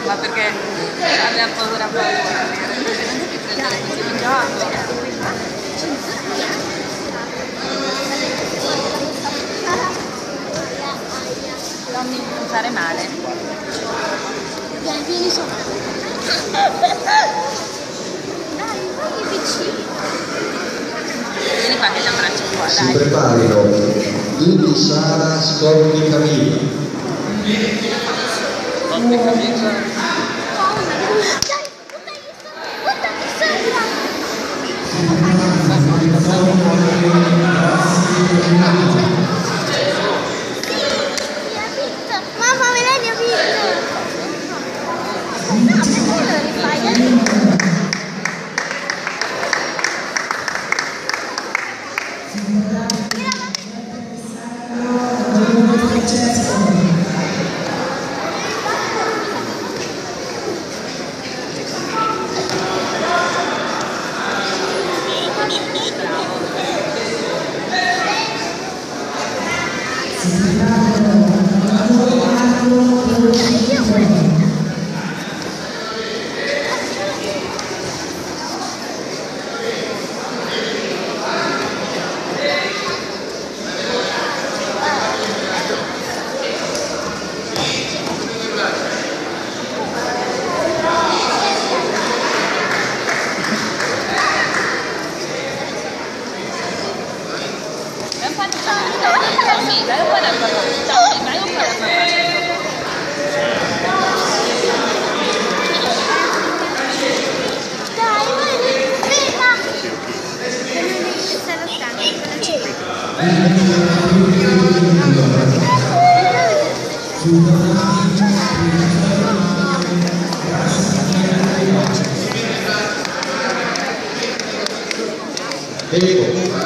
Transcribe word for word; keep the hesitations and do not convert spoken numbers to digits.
ma perché abbiamo paura paura di prendere così mangiato. Non mi fare male. Dai, vieni sopra. Dai, vai vicino. Vieni qua che ti abbraccio qua, Si dai. preparino Indy Sara Scotti Camilla. Scotti Camilla. Dai, buttati sopra. Mamma, Melania ha vinto! No, perché lo rifai? Ecco.